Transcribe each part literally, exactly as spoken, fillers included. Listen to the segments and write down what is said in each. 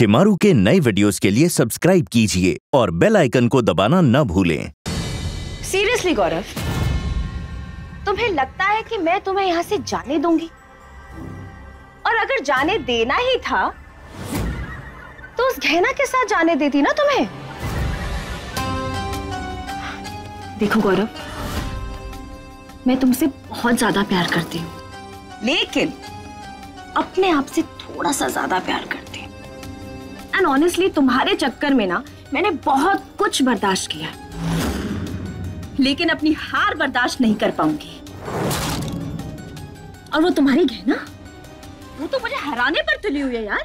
शेमारू के नए वीडियोस के लिए सब्सक्राइब कीजिए और बेल आइकन को दबाना न भूलें। सीरियसली गौरव, तुम्हें लगता है कि मैं तुम्हें यहाँ से जाने दूंगी? और अगर जाने देना ही था तो उस गहना के साथ जाने देती ना तुम्हें। देखो गौरव, मैं तुमसे बहुत ज्यादा प्यार करती हूँ, लेकिन अपने आप से थोड़ा सा ज्यादा प्यार करती हूँ। एंड ऑनेस्टली तुम्हारे चक्कर में ना मैंने बहुत कुछ बर्दाश्त किया, लेकिन अपनी हार बर्दाश्त नहीं कर पाऊंगी। और वो तुम्हारी गहना, वो तो मुझे हराने पर तुली हुई है यार।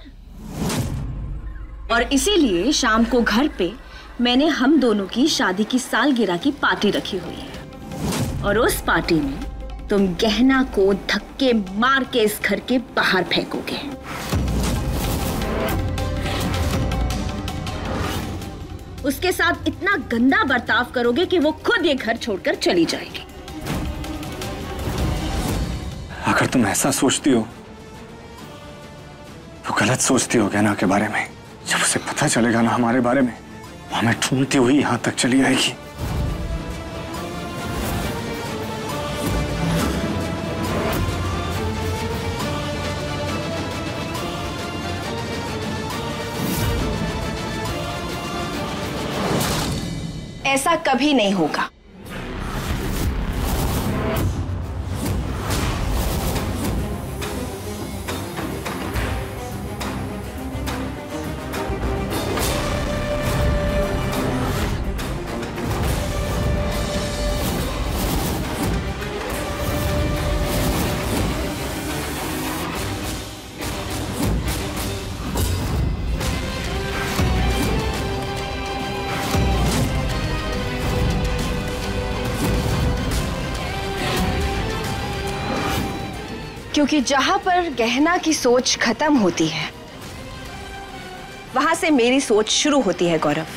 और इसीलिए शाम को घर पे मैंने हम दोनों की शादी की सालगिरह की पार्टी रखी हुई है, और उस पार्टी में तुम गहना को धक्के मार के इस घर के बाहर फेंकोगे। उसके साथ इतना गंदा बर्ताव करोगे कि वो खुद ये घर छोड़कर चली जाएगी। अगर तुम ऐसा सोचती हो तो गलत सोचती हो गहना के बारे में। जब उसे पता चलेगा ना हमारे बारे में, वो हमें ढूंढती हुई यहां तक चली आएगी। ऐसा कभी नहीं होगा। क्योंकि जहां पर गहना की सोच खत्म होती है, वहां से मेरी सोच शुरू होती है गौरव।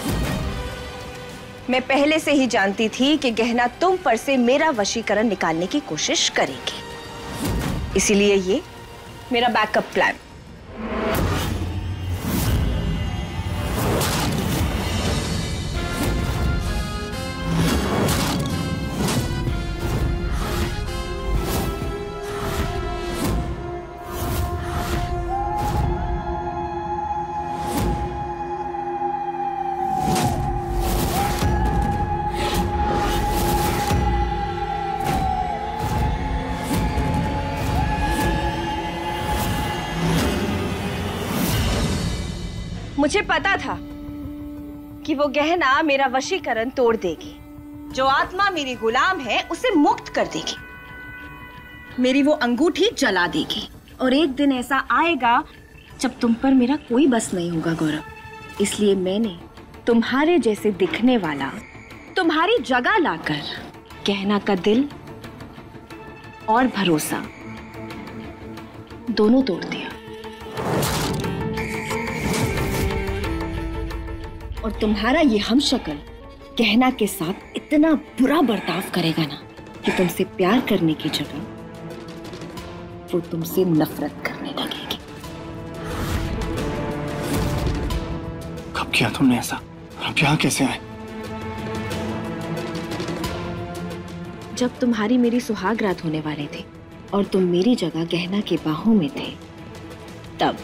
मैं पहले से ही जानती थी कि गहना तुम पर से मेरा वशीकरण निकालने की कोशिश करेगी, इसीलिए ये मेरा बैकअप प्लान। मुझे पता था कि वो गहना मेरा वशीकरण तोड़ देगी। जो आत्मा मेरी गुलाम है उसे मुक्त कर देगी, मेरी वो अंगूठी जला देगी। और एक दिन ऐसा आएगा जब तुम पर मेरा कोई बस नहीं होगा गौरव। इसलिए मैंने तुम्हारे जैसे दिखने वाला तुम्हारी जगह लाकर गहना का दिल और भरोसा दोनों तोड़ दिया। और तुम्हारा ये हमशक्ल गहना के साथ इतना बुरा बर्ताव करेगा ना कि तुमसे प्यार करने की जगह वो तुमसे नफरत करने लगेगी। कब किया तुमने ऐसा? अब यहाँ कैसे आए? जब तुम्हारी मेरी सुहाग रात होने वाले थे और तुम मेरी जगह गहना के बाहों में थे, तब।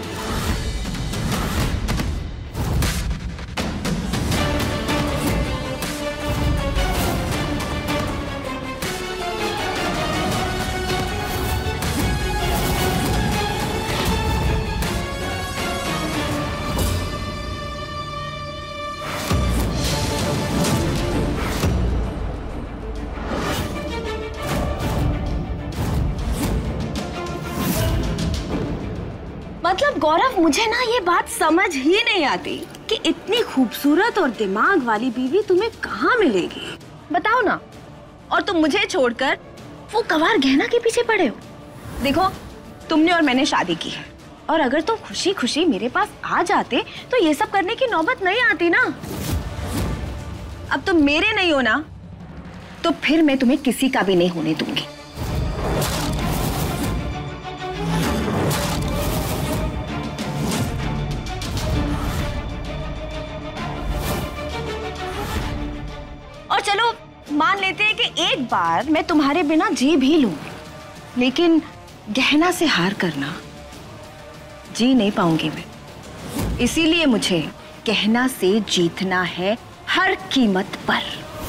मतलब गौरव, मुझे ना ये बात समझ ही नहीं आती कि इतनी खूबसूरत और दिमाग वाली बीवी तुम्हें कहाँ मिलेगी। बताओ ना। और तुम मुझे छोड़कर वो गवार गहना के पीछे पड़े हो। देखो, तुमने और मैंने शादी की है, और अगर तुम खुशी खुशी मेरे पास आ जाते तो ये सब करने की नौबत नहीं आती ना। अब तुम मेरे नहीं हो ना, तो फिर मैं तुम्हें किसी का भी नहीं होने दूंगी। और चलो मान लेते हैं कि एक बार मैं तुम्हारे बिना जी भी लूं, लेकिन गहना से हार करना जी नहीं पाऊंगी मैं। इसीलिए मुझे गहना से जीतना है हर कीमत पर।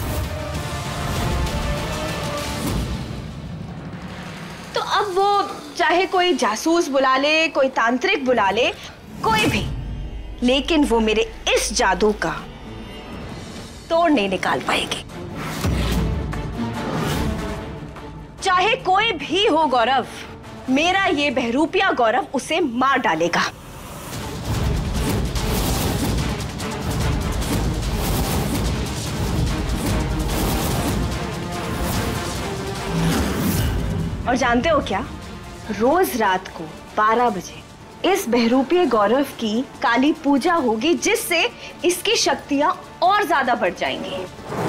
तो अब वो चाहे कोई जासूस बुला ले, कोई तांत्रिक बुला ले, कोई भी, लेकिन वो मेरे इस जादू का तोड़ नहीं निकाल पाएगी। चाहे कोई भी हो गौरव, मेरा ये बहरूपिया गौरव उसे मार डालेगा। और जानते हो क्या, रोज रात को बारह बजे इस बहरूपिया गौरव की काली पूजा होगी, जिससे इसकी शक्तियां और ज्यादा बढ़ जाएंगी।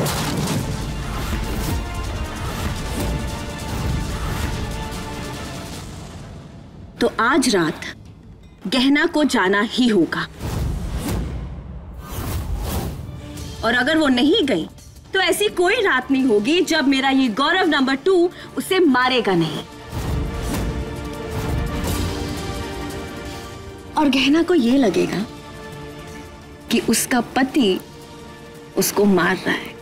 तो आज रात गहना को जाना ही होगा, और अगर वो नहीं गई तो ऐसी कोई रात नहीं होगी जब मेरा ये गौरव नंबर टू उसे मारेगा नहीं। और गहना को ये लगेगा कि उसका पति उसको मार रहा है।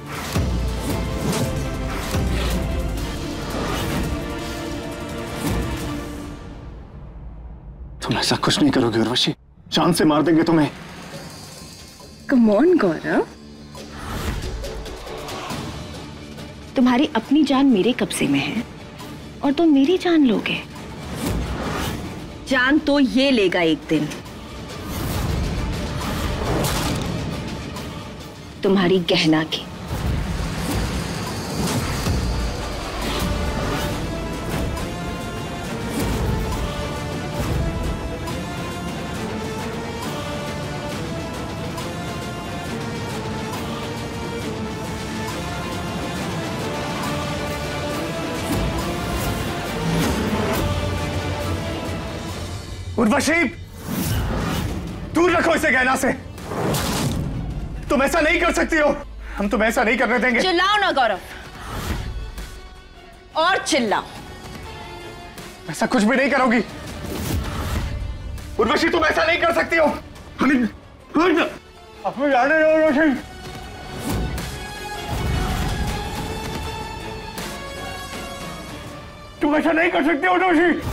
तुम ऐसा कुछ नहीं करोगे उर्वशी, जान से मार देंगे तुम्हें। कम ऑन गौरव, तुम्हारी अपनी जान मेरे कब्जे में है और तुम मेरी जान लोगे। जान तो ये लेगा एक दिन, तुम्हारी गहना की। उर्वशी, दूर रखो इसे गहना से। तुम ऐसा नहीं कर सकती हो, हम तुम्हें ऐसा नहीं करने देंगे। चिल्लाओ ना गौरव, और चिल्लाओ। ऐसा कुछ भी नहीं करोगी उर्वशी, तुम ऐसा नहीं कर सकती हो। हमें अपने जाने दो उर्वशी। तुम ऐसा नहीं कर सकती हो उर्वशी।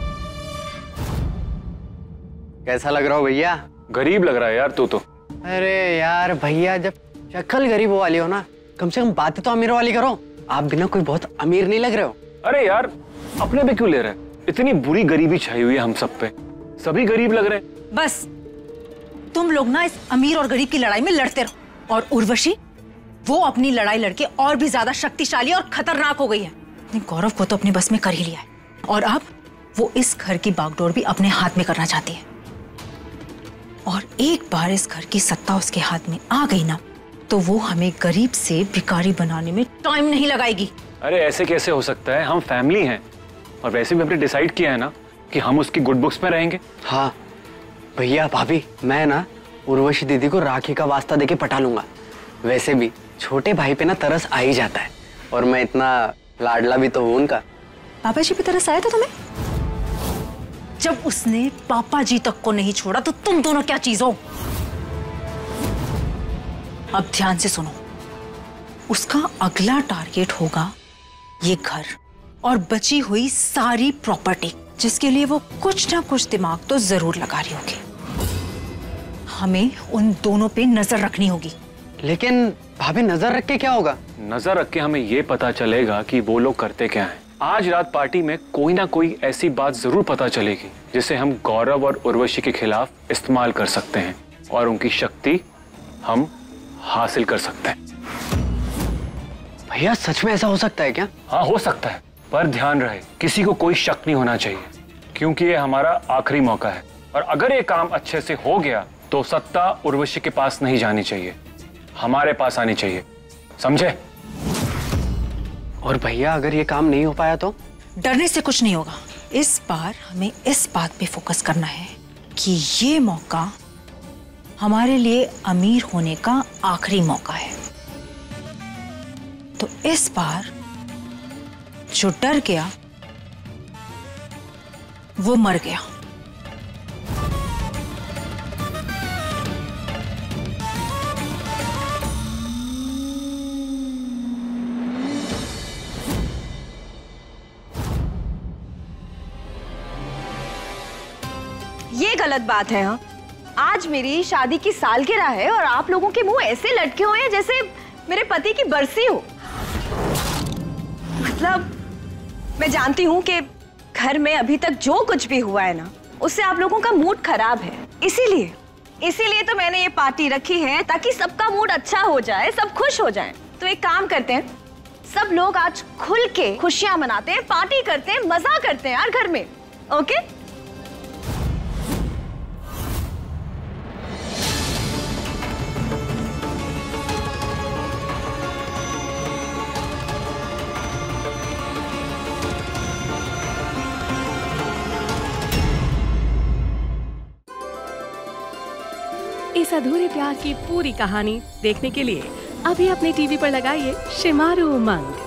कैसा लग रहा हो भैया? गरीब लग रहा है यार तू तो। अरे यार भैया, जब शक्ल गरीब वाली हो ना, कम से कम बातें तो अमीर वाली करो। आप बिना कोई बहुत अमीर नहीं लग रहे हो। अरे यार अपने पे क्यों ले रहे हैं? इतनी बुरी गरीबी छाई हुई है हम सब पे, सभी गरीब लग रहे हैं। बस तुम लोग ना इस अमीर और गरीब की लड़ाई में लड़ते रहो। और उर्वशी, वो अपनी लड़ाई लड़के और भी ज्यादा शक्तिशाली और खतरनाक हो गई है। गौरव को तो अपने बस में कर ही लिया है, और अब वो इस घर की बागडोर भी अपने हाथ में करना चाहती है। और एक बार इस घर की सत्ता उसके हाथ में आ गई ना, तो वो हमें गरीब से भिखारी बनाने में टाइम नहीं लगाएगी। अरे ऐसे कैसे हो सकता है? हम फैमिली हैं, और वैसे भी हमने डिसाइड किया है ना कि हम उसकी गुड बुक्स में रहेंगे। हाँ भैया भाभी, मैं ना उर्वशी दीदी को राखी का वास्ता देके पटा लूंगा। वैसे भी छोटे भाई पे ना तरस आ ही जाता है, और मैं इतना लाडला भी तो हूं उनका। पापा जी पे तरस आया था तुम्हें? जब उसने पापा जी तक को नहीं छोड़ा तो तुम दोनों क्या चीज हो? अब ध्यान से सुनो, उसका अगला टारगेट होगा ये घर और बची हुई सारी प्रॉपर्टी, जिसके लिए वो कुछ ना कुछ दिमाग तो जरूर लगा रही होगी। हमें उन दोनों पे नजर रखनी होगी। लेकिन भाभी, नजर रख के क्या होगा? नजर रख के हमें ये पता चलेगा कि वो लोग करते क्या हैं। आज रात पार्टी में कोई ना कोई ऐसी बात जरूर पता चलेगी जिसे हम गौरव और उर्वशी के खिलाफ इस्तेमाल कर सकते हैं, और उनकी शक्ति हम हासिल कर सकते हैं। भैया सच में ऐसा हो सकता है क्या? हाँ हो सकता है, पर ध्यान रहे किसी को कोई शक नहीं होना चाहिए, क्योंकि ये हमारा आखिरी मौका है। और अगर ये काम अच्छे से हो गया तो सत्ता उर्वशी के पास नहीं जानी चाहिए, हमारे पास आनी चाहिए, समझे? और भैया अगर ये काम नहीं हो पाया तो? डरने से कुछ नहीं होगा। इस बार हमें इस बात पे फोकस करना है कि ये मौका हमारे लिए अमीर होने का आखिरी मौका है। तो इस बार जो डर गया वो मर गया। ये गलत बात है। हाँ, आज मेरी शादी की सालगिरह है और आप लोगों के मुंह ऐसे लटके हुए हैं जैसे मेरे पति की बरसी हो। मतलब मैं जानती हूँ कि घर में अभी तक जो कुछ भी हुआ है ना, उससे आप लोगों का मूड खराब है। इसीलिए इसीलिए तो मैंने ये पार्टी रखी है ताकि सबका मूड अच्छा हो जाए, सब खुश हो जाएं। तो एक काम करते हैं, सब लोग आज खुल के खुशियां मनाते हैं, पार्टी करते हैं, मजा करते हैं यार घर में। ओके? इस अधूरे प्यार की पूरी कहानी देखने के लिए अभी अपने टीवी पर लगाइए शेमारू उमंग।